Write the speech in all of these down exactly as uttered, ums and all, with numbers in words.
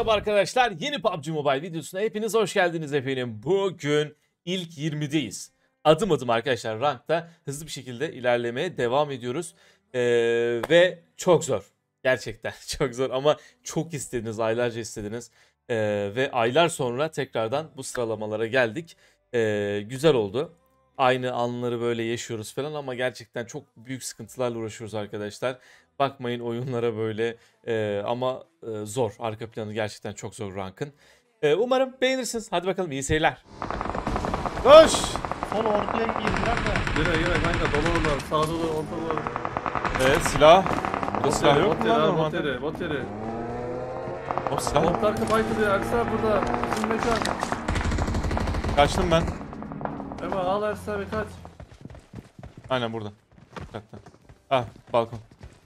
Merhaba arkadaşlar, yeni P U B G Mobile videosuna hepiniz hoş geldiniz efendim. Bugün ilk yirmideyiz. Adım adım arkadaşlar rankta hızlı bir şekilde ilerlemeye devam ediyoruz. Ee, ve çok zor. Gerçekten çok zor ama çok istediniz, aylarca istediniz. Ee, ve aylar sonra tekrardan bu sıralamalara geldik. Ee, güzel oldu. Aynı anları böyle yaşıyoruz falan ama gerçekten çok büyük sıkıntılarla uğraşıyoruz arkadaşlar. Bakmayın oyunlara böyle e, ama e, zor. Arka planı gerçekten çok zor rankın. E, umarım beğenirsiniz. Hadi bakalım iyi seyirler. Koş! Sol ortaya girdiler de. Yine yine kanka dolu sağda da ortada. Evet silah. Burada silah yok mu lan Bot normalde? yeri, bot yeri. O silah yok. Botlar kapaydı diye Ersa burada. Bizim mekan. Kaçtım ben. Hemen al Ersa bir kaç. Aynen burada. Dikkatli. Ah balkon.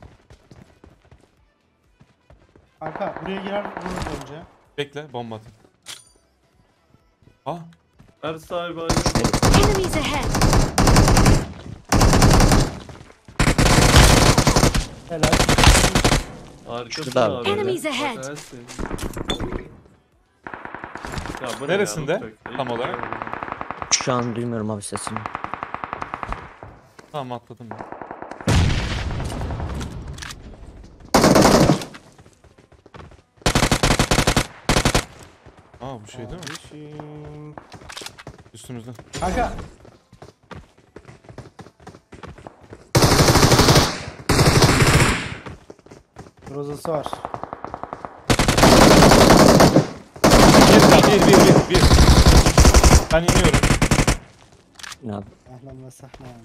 Kanka buraya girer vururuz önce. Bekle bomba atayım. Ah. Ersa bir Enemies ahead. Helal. Harikasın Şurada abi. abi. Enemies ahead. Bakarsın. Ya bu ne Neresinde ya, bu tam çok- olarak? Şu an duymuyorum abi sesini. Tamam atladım ben. Aa bu şey değil mi? Kardeşim. Üstümüzde. Kanka. Rozası var. Bir bir bir bir bir. Ben iniyorum. Ne abi? Ahlan ve sahlan.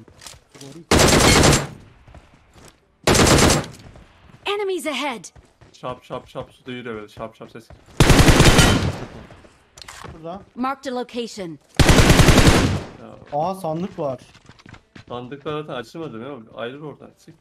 Enemies ahead. Şap şap şap suda yürüyor böyle şap şap ses. Burada. Marked a location. Ya, Aa sandık var. sandıklar zaten açılmadı değil mi? Ayrır oradan. Çık.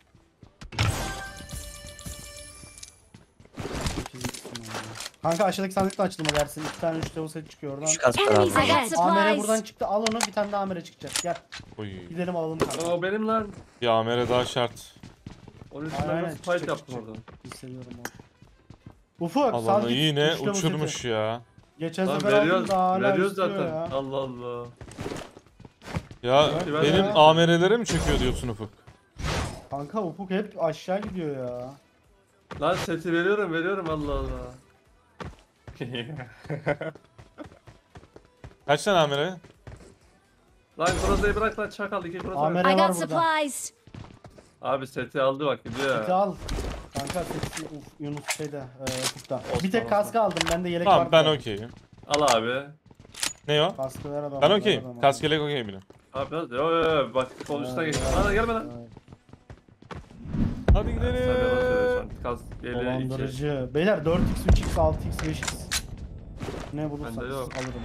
Kanka aşağıdaki sandık da açılma dersin. İki tane üç level set çıkıyor oradan. Üç kas var Enemies abi. ahead. Amere Supplies. buradan çıktı. Al onu, bir tane daha amere çıkacak. Gel. Oy. Gidelim alalım kanka. Aa benim lan. Bir amere daha şart. Onun için Aynen, ben aynen, nasıl fight çıkacak, yaptım çıkacak. orada. Hissediyorum onu. Ufuk sal Alanı git. yine üç level uçurmuş seti. ya. Geçen Lan sefer aldım veriyoruz, da hala veriyoruz istiyor zaten. ya. Allah Allah. Ya Evet, benim ya. amerelere mi çekiyor diyorsun Ufuk? Kanka Ufuk hep aşağı gidiyor ya. Lan seti veriyorum veriyorum Allah Allah. Kaç tane amere? Lan krozayı bırak lan çakal iki kroza. Amere I var got burada. supplies. Abi seti aldı bak gidiyor Seti ya. al. Kanka seti Uf, Yunus şeyde e, Ufuk'ta. Olsun, Bir tek olsun. kaskı aldım. Bende yelek Tamam vardı. ben da. okeyim. Al abi. Ne o? Kaskı ver adamı. Ben ver okeyim. adamı. Kaskelek okeyim bile. Abi hadi yo yo yo bak kol üstüne geç. Evet, Lan gelme lan. evet. Hadi Sen yalan söylüyorsun. gidelim. Kas geliyor iki. Dolandırıcı. Beyler dört x, üç x, altı x, beş x. Ne bulursanız Bende yok. alırım.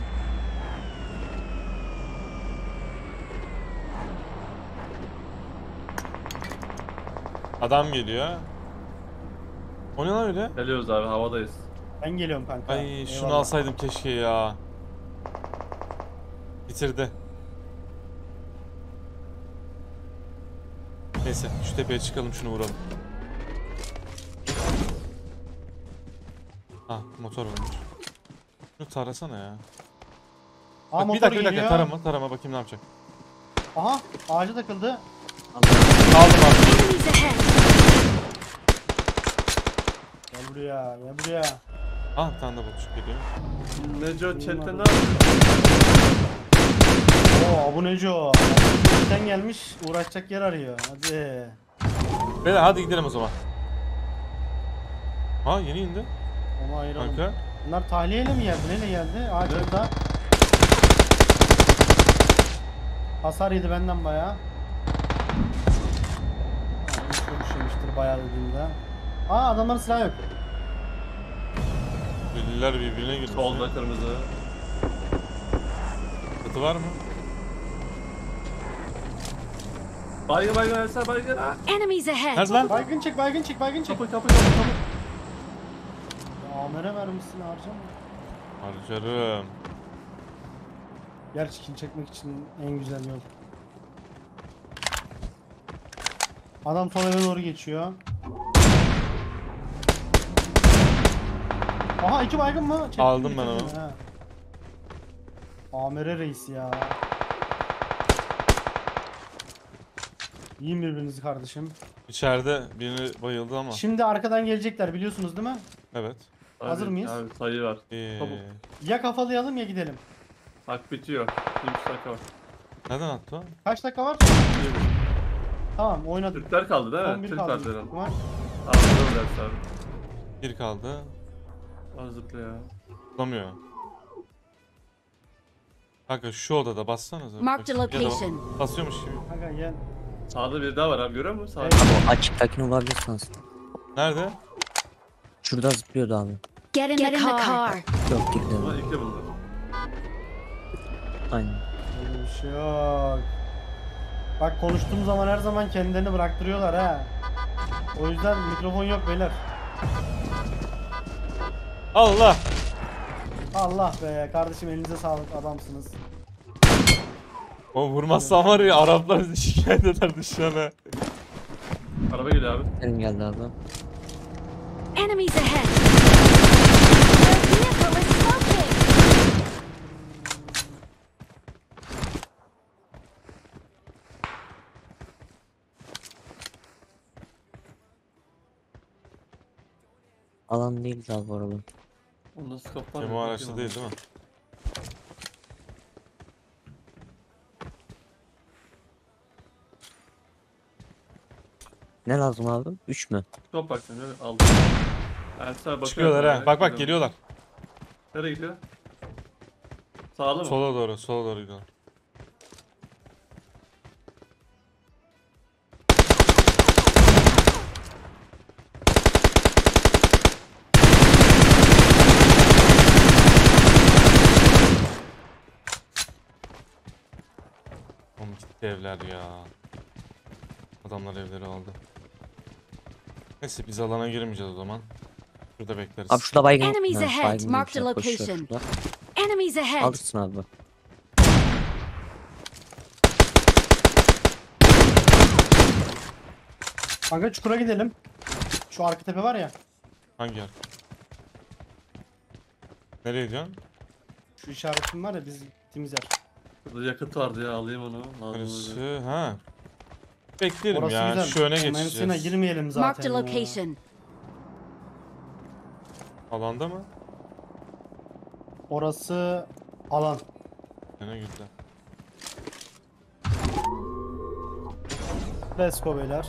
Adam geliyor. O ne lan öyle? Geliyoruz abi havadayız. Ben geliyorum kanka. Ay şunu Eyvallah. alsaydım keşke ya. Bitirdi. Neyse şu tepeye çıkalım şunu vuralım. Ah motor varmış. Şunu tarasana ya. Aa, Bak, bir motor dakika bir dakika geliyor. tarama tarama bakayım ne yapacak. Aha ağaca takıldı. Aldım abi. Enemies ahead. Gel buraya, gel buraya. Ah bir tane de botçuk geliyor. Neco chatte ne yapıyor? Oo bu Neco. Sen gelmiş uğraşacak yer arıyor. Hadi. Beyler hadi gidelim o zaman. Ha yeni indi. Onu ayıralım. Kanka. Bunlar tahliyeyle mi geldi? Neyle geldi? Ağaç Evet. orada. Hasar yedi benden bayağı. Çok düşürmüştür bayağı dediğimde. Aa adamların silahı yok. Deliler birbirine girmiş. Solda kırmızı. Katı var mı? Baygın baygın Ersa baygın. Ah! Enemies ahead. Nerede lan? Baygın çek, baygın çek, baygın çek. Kapı kapı kapı kapı. Ya, Amere vermişsin harcama. Harcarım. Gerçi kill çekmek için en güzel yol. Adam sol eve doğru geçiyor. Aha iki baygın mı? Çektim, Aldım ben bitirdim onu. ha. Amere reis ya. Yiyin birbirinizi kardeşim. İçeride birini bayıldı ama. Şimdi arkadan gelecekler biliyorsunuz değil mi? Evet. Hazır Abi, mıyız? Abi sayı var. Ee, Çabuk. Ya kafalayalım ya gidelim. Hak bitiyor. Bir üç dakika var. nereden attı o? Kaç dakika var? Tamam oynadık. Türkler kaldı değil on mi? bir Türk kaldı. vardı herhalde. Var. Abi ne dersin abi? Bir kaldı. Az zıpla ya. Tutamıyor. Kanka şu odada bassanıza. Marked a Bak, ya da location. basıyormuş gibi. Kanka gel. Sağda bir daha var abi, görüyor musun? Sağda. Evet. Abi o açıktakini vurabilirsin aslında. Nerede? Şurada zıplıyordu abi. Get in, Get the, in car. the car. Yok girdi. Ama ikili bunlar. Aynen. Öyle bir şey yok. Bak konuştuğum zaman her zaman kendilerini bıraktırıyorlar ha. O yüzden mikrofon yok beyler. Allah! Allah be kardeşim elinize sağlık adamsınız. O vurmazsan var ya Araplar bizi şikayet eder dışarı. Araba geliyor abi. Benim geldi abi. Enemies ahead. Their vehicle is smoking. Alan değil abi bu arada. O nasıl kaplar? Cemo araçta değil değil mi? Ne lazım abi? üç mü? Top bak sen öyle aldım. Ben sana bakıyorum. Çıkıyorlar ha. abi. Bak bak geliyorlar. Nereye gidiyor? Sağlı mı? Sola doğru, sola doğru gidiyorlar. Oğlum gitti evler ya. Adamlar evleri aldı. Neyse biz alana girmeyeceğiz o zaman. Şurada bekleriz. Abi şurada baygın. Enemies Ha, ahead. baygın Marked a güzel koşuyor location. şurada. Enemies ahead. Alırsın abi. Kanka çukura gidelim. Şu arka tepe var ya. Hangi yer? Nereye gidiyorsun? Şu işaretim var ya biz gittiğimiz yer. Burada yakıt vardı ya, alayım onu. Lazım olacak. Neresi? Ha. Beklerim Orası ya. güzel. Şu öne Mevsine geçeceğiz. girmeyelim Marked zaten a ya. location. Alanda mı? Orası alan. Ne güzel. Let's go beyler.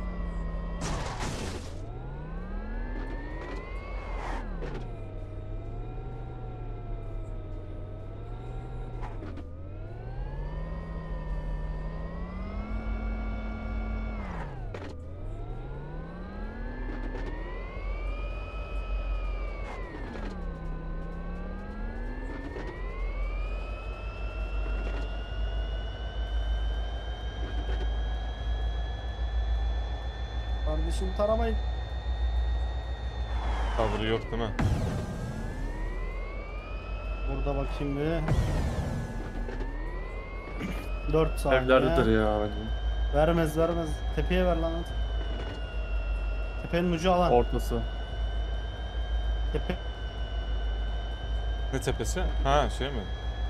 Kardeşim taramayın. Tavrı yok değil mi? Burada bakayım bir. dört saniye. Evlerdedir ya. Vermez vermez. Tepeye ver lan hadi. Tepenin ucu alan. Ortası. Tepe. Ne tepesi? Ha şey mi?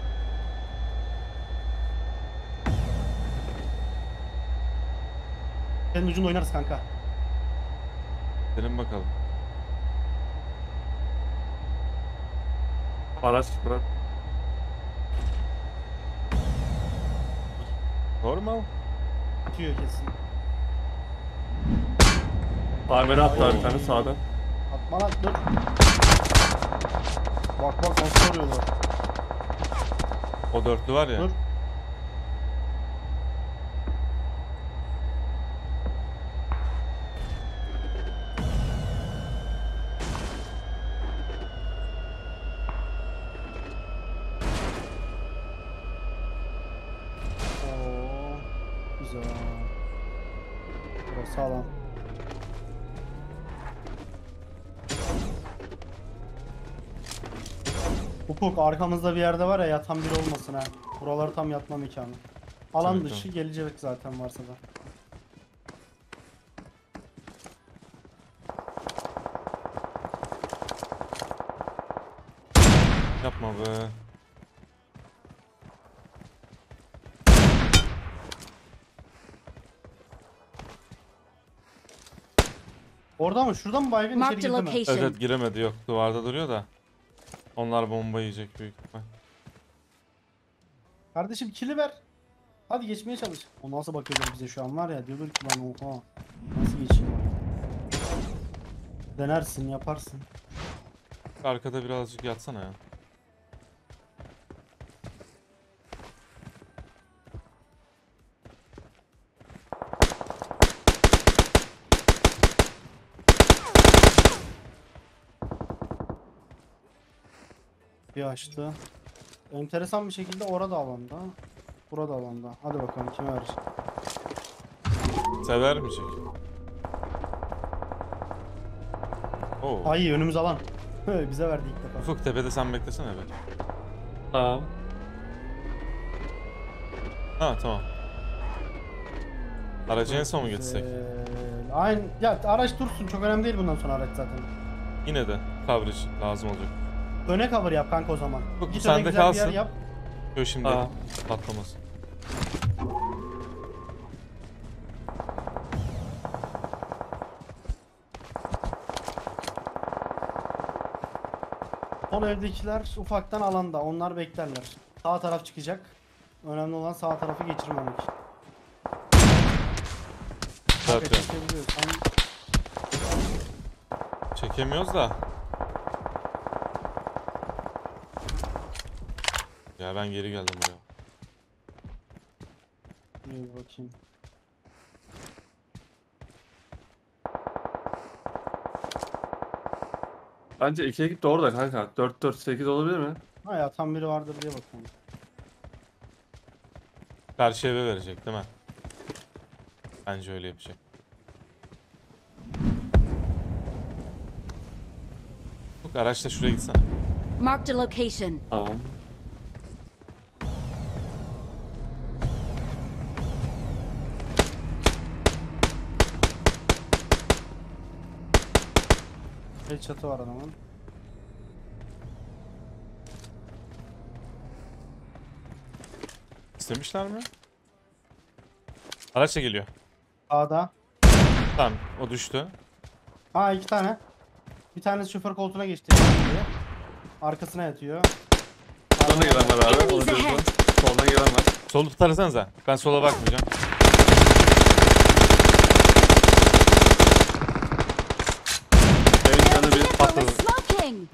Tepenin ucunda oynarız kanka. Gelin bakalım. Araç bırak. Normal. Atıyor kesin. Farmeri attılar Oo. bir tane sağdan. Atma lan dur. Bak bak nasıl arıyorlar. O dörtlü var ya. Dur. Oo, güzel. Burası alan. Ufuk arkamızda bir yerde var ya yatan biri olmasın ha. Buraları tam yatma mekanı. Alan Tabii, dışı gelecek zaten varsa da. Yapma be. Orada mı? Şurada mı baygın içeri Marked a girdi mi? Evet, location. evet giremedi, yok. Duvarda duruyor da. Onlar bomba yiyecek büyük ihtimal. Kardeşim kili ver. Hadi geçmeye çalış. O nasıl bakıyorlar bize şu an var ya, diyorlar ki lan oha. Nasıl geçeyim? Denersin, yaparsın. Arkada birazcık yatsana ya. Bir açtı. Enteresan bir şekilde orada alanda. Burada alanda. Hadi bakalım kime verecek. Sever mi çek? Oo. Ay önümüz alan. Bize verdi ilk defa. Ufuk tepede sen beklesene be. Tamam. Ha tamam. Aracı en son mu geçsek? Güzel. Aynı ya, araç dursun, çok önemli değil bundan sonra araç zaten. Yine de coverage lazım olacak. Öne cover yap kanka o zaman. Yok, Git sende öne güzel bir kalsın. yer yap. Yok şimdi Aa. patlamasın. Sol evdekiler ufaktan alanda. Onlar beklerler. Sağ taraf çıkacak. Önemli olan sağ tarafı geçirmemek. Zaten Çekebiliyorsan çekemiyoruz da. Ya ben geri geldim buraya. bir bakayım. Bence iki ekip de orada kanka. dört dört sekiz olabilir mi? Ha ya, tam biri vardır diye bakalım. Karşı eve verecek değil mi? Bence öyle yapacak. Bak araçla şuraya gitsene. Marked a location. Tamam. Headshot'ı var adamın. İstemişler mi? Araçla geliyor. Sağda. Tamam o düştü. Ha, iki tane. Bir tanesi şoför koltuğuna geçti. Arkasına yatıyor. Soldan da gelen var abi. Onu Enemies diyoruz ahead. lan. Soldan gelen var. Solu tutarsanıza. Ben sola bakmayacağım. Benim canı bir Vehicle patladı. is smoking.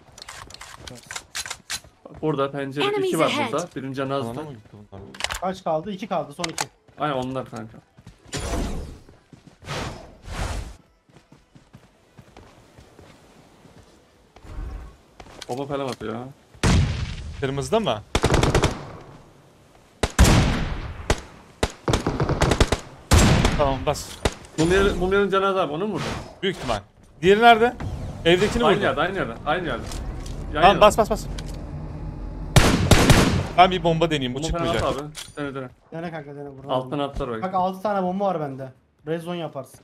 Burada pencere Enemies iki var ahead. burada. Birinin canı azdı. Alana mı gitti bunlar? Kaç kaldı? İki kaldı. Son iki. Aynen onlar kanka. Bomba falan atıyor ha. Kırmızıda mı? Tamam bas. Mumya'nın Mumya'nın canı az abi. Onu mu vurdu? Büyük ihtimal. Diğeri nerede? Evdekini Aynı vurdu. yerde, aynı yerde. Aynı yerde. Yan Tamam yana. bas bas bas. Ben bir bomba deneyeyim, bu Bomba falan at çıkmayacak. abi. Dene dene. Dene kanka, dene. Buradan Alttan bomba. atlar Bak bak. altı tane bomba var bende. Red zone yaparsın.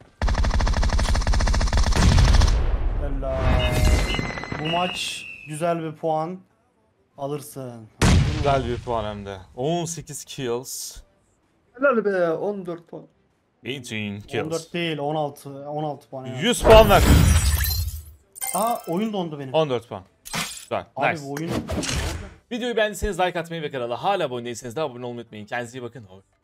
Helal. Bu maç güzel bir puan alırsın. Güzel bir puan hem de. on sekiz kills. Helal be. on dört puan. on sekiz on kills. dört değil, on altı. on altı puan ya. yüz puan ver. Aa, oyun dondu benim. on dört puan. Güzel. Abi Nice. bu oyun... Videoyu beğendiyseniz like atmayı ve kanala hala abone değilseniz de abone olmayı unutmayın. Kendinize iyi bakın. Hoşçakalın.